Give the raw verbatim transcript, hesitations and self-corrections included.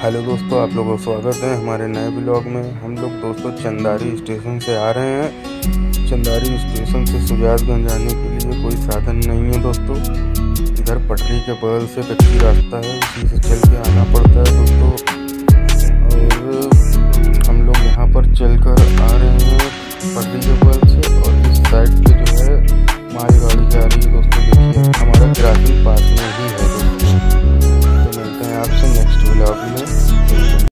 Hello दोस्तों, आप लोगों का स्वागत है हमारे नए ब्लॉग में। हम लोग दोस्तों चंदारी स्टेशन से आ रहे हैं। चंदारी स्टेशन से सुजातगंज जाने के लिए कोई साधन नहीं है दोस्तों। इधर पटरी के बगल से कच्ची रास्ता है, इसी से चल के आना पड़ता है दोस्तों।